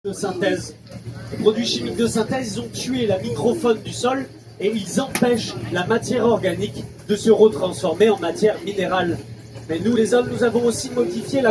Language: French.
de synthèse. Les produits chimiques de synthèse, ils ont tué la microfaune du sol et ils empêchent la matière organique de se retransformer en matière minérale. Mais nous, les hommes, nous avons aussi modifié la